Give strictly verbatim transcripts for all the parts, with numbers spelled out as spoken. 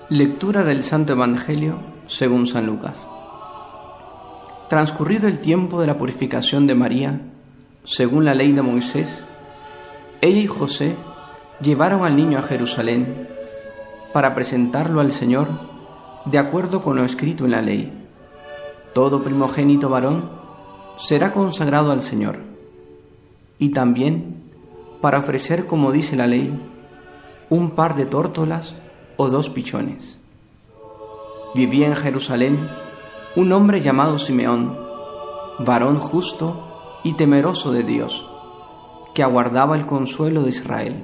Lectura del Santo Evangelio según San Lucas. Transcurrido el tiempo de la purificación de María, según la ley de Moisés, ella y José llevaron al niño a Jerusalén para presentarlo al Señor de acuerdo con lo escrito en la ley. Todo primogénito varón será consagrado al Señor, y también para ofrecer, como dice la ley, un par de tórtolas o dos pichones. Vivía en Jerusalén un hombre llamado Simeón, varón justo y temeroso de Dios, que aguardaba el consuelo de Israel.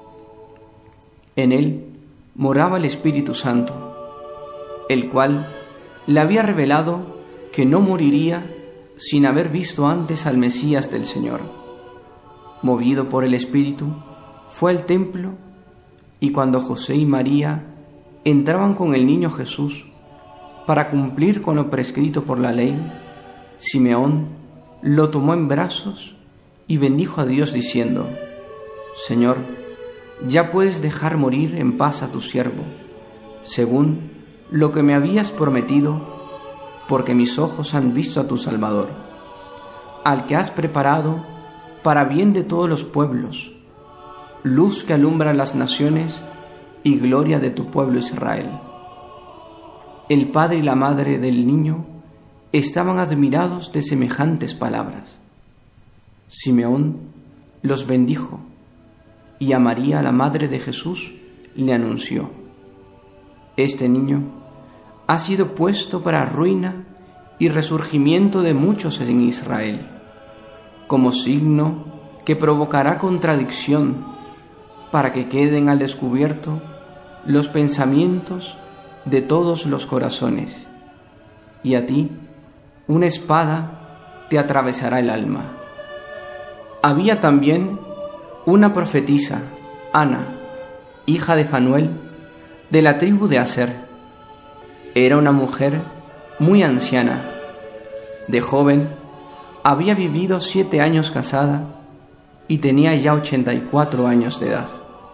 En él moraba el Espíritu Santo, el cual le había revelado que no moriría sin haber visto antes al Mesías del Señor. Movido por el Espíritu, fue al templo, y cuando José y María entraban con el niño Jesús para cumplir con lo prescrito por la ley, Simeón lo tomó en brazos y bendijo a Dios diciendo: Señor, ya puedes dejar morir en paz a tu siervo, según lo que me habías prometido, porque mis ojos han visto a tu Salvador, al que has preparado para bien de todos los pueblos, luz que alumbra las naciones y gloria de tu pueblo Israel. El padre y la madre del niño estaban admirados de semejantes palabras. Simeón los bendijo, y a María, la madre de Jesús, le anunció: Este niño ha sido puesto para ruina y resurgimiento de muchos en Israel, como signo que provocará contradicción, para que queden al descubierto los pensamientos de todos los corazones, y a ti una espada te atravesará el alma. Había también una profetisa, Ana, hija de Fanuel, de la tribu de Aser. Era una mujer muy anciana. De joven había vivido siete años casada y tenía ya ochenta y cuatro años de edad.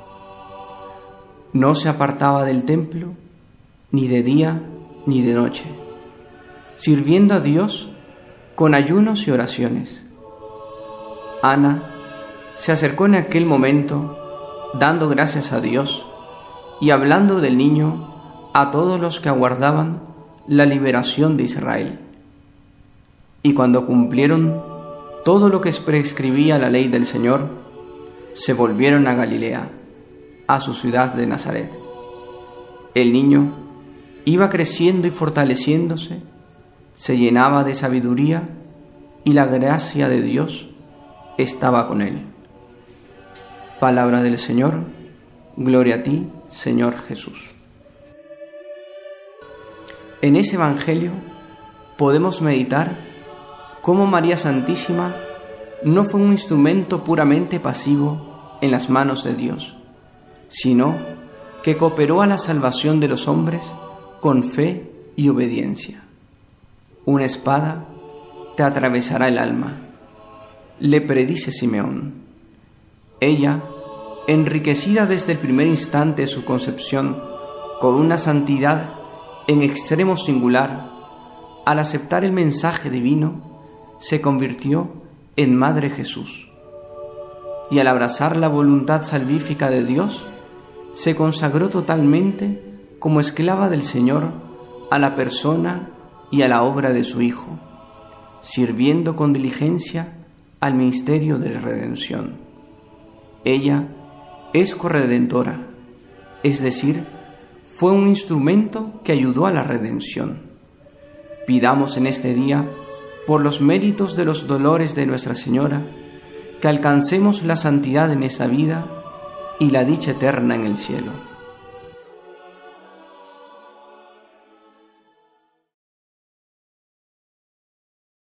No se apartaba del templo ni de día ni de noche, sirviendo a Dios con ayunos y oraciones. Ana se acercó en aquel momento, dando gracias a Dios y hablando del niño a todos los que aguardaban la liberación de Israel. Y cuando cumplieron todo lo que prescribía la ley del Señor, se volvieron a Galilea, a su ciudad de Nazaret. El niño iba creciendo y fortaleciéndose, se llenaba de sabiduría, y la gracia de Dios estaba con él. Palabra del Señor. Gloria a ti, Señor Jesús. En ese Evangelio podemos meditar cómo María Santísima no fue un instrumento puramente pasivo en las manos de Dios, sino que cooperó a la salvación de los hombres con fe y obediencia. Una espada te atravesará el alma, le predice Simeón. Ella, enriquecida desde el primer instante de su concepción con una santidad en extremo singular, al aceptar el mensaje divino, se convirtió en Madre Jesús, y al abrazar la voluntad salvífica de Dios, se consagró totalmente como esclava del Señor a la persona y a la obra de su Hijo, sirviendo con diligencia al ministerio de redención. Ella es corredentora, es decir, fue un instrumento que ayudó a la redención. Pidamos en este día, por los méritos de los dolores de Nuestra Señora, que alcancemos la santidad en esta vida y la dicha eterna en el cielo.